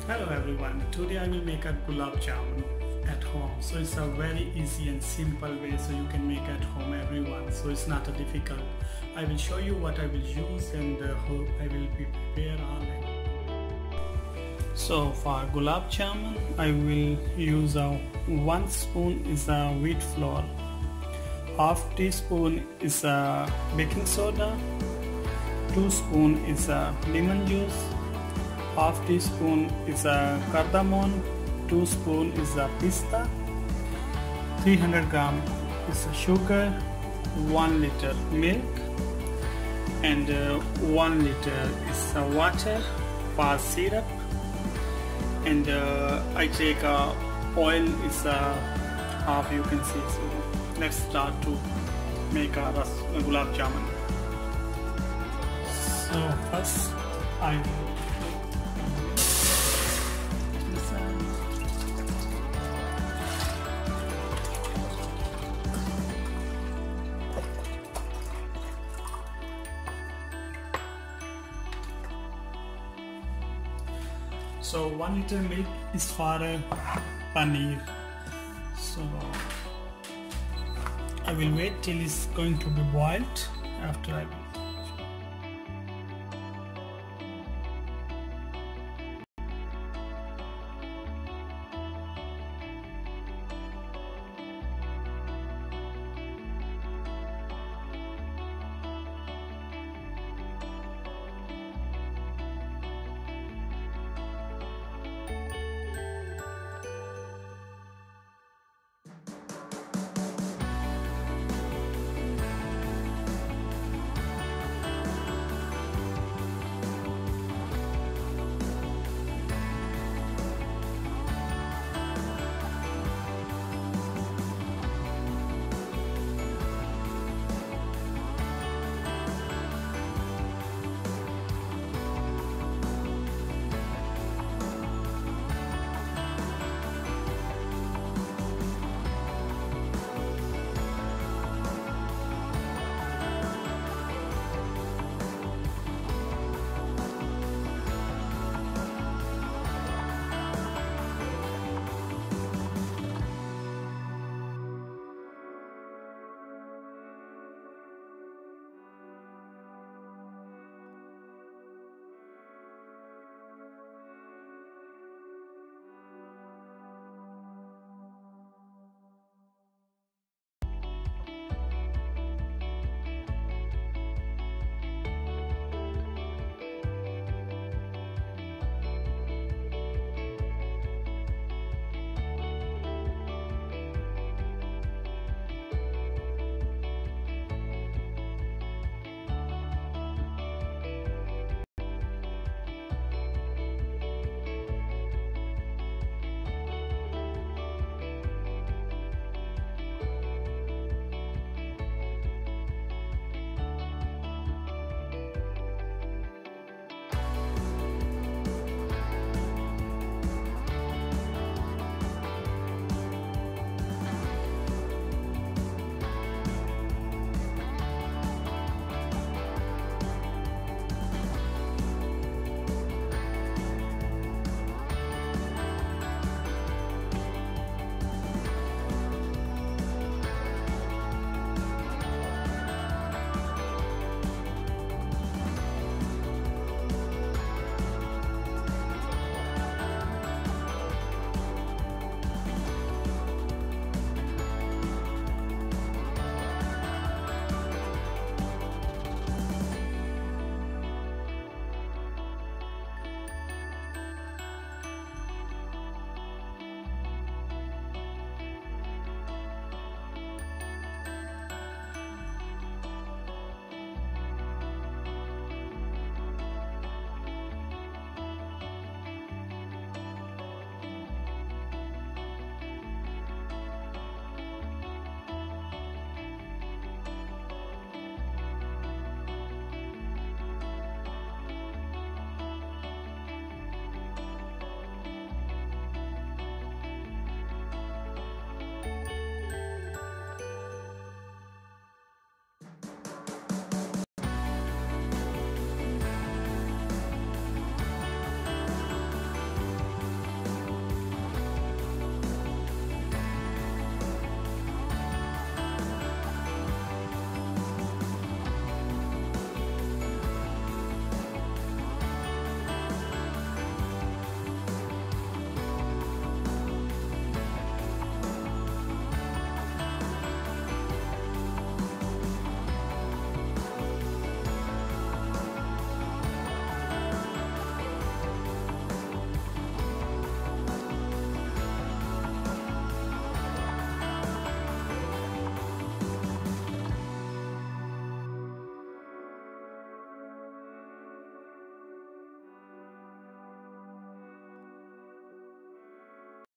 Hello everyone, today I will make a gulab jamun at home. So it's a very easy and simple way so you can make at home everyone. So it's not a difficult. I will show you what I will use and how I will prepare all it. So for gulab jamun I will use 1 spoon is a wheat flour, half teaspoon is a baking soda, 2 spoon is a lemon juice, half teaspoon is a cardamom, 2 spoon is a pista, 300 gram is a sugar, 1 liter milk, and 1 liter is a water for syrup, and I take oil is half, you can see. So let's start to make a gulab jamun. So first I will So 1 liter milk is for paneer. So I will wait till it's going to be boiled. After I will